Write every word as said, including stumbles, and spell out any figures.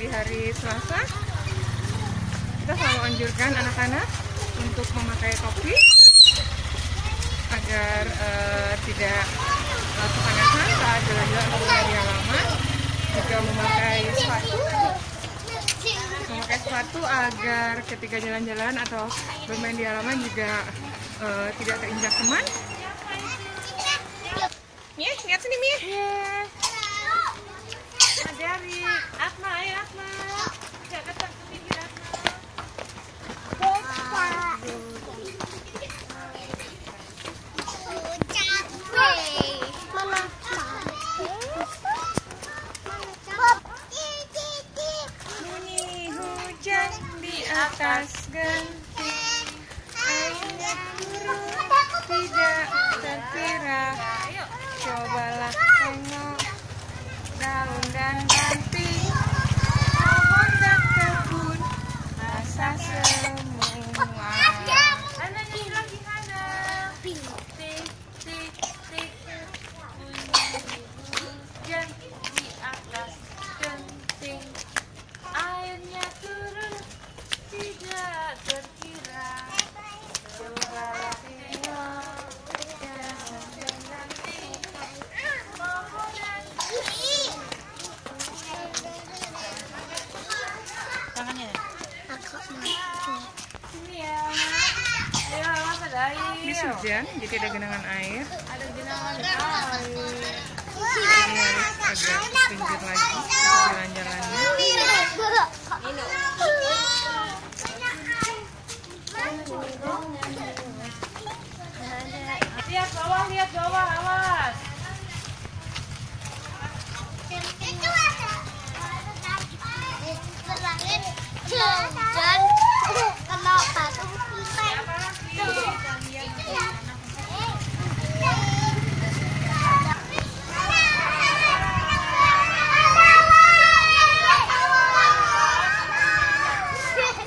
di hari Selasa, kita selalu anjurkan anak-anak untuk memakai topi agar uh, tidak uh, kepanasan saat jalan-jalan atau berada di halaman. Juga memakai sepatu, memakai sepatu agar ketika jalan-jalan atau bermain di halaman juga uh, tidak terinjak teman. Mie, lihat sini Mie. Yeah. Dari Atma, ayo Atma. Jangan datang ke pinggir Atma. Bunyi hujan di atas genting, airnya turun tidak terkira. Cobalah tengok daun dan ranting, pohon dan kebun, rasa semua. Hana nyanyi lagi Hana. Tik tik tik tik, bunyi hujan di atas genting, airnya turun tidak terkira. Cobalah tengok. Ini hujan, jadi ada genangan air. Ada genangan air. Jadi harus agak pinggir lagi jalan-jalannya. Lihat bawah, lihat bawah, awas. Itu ada.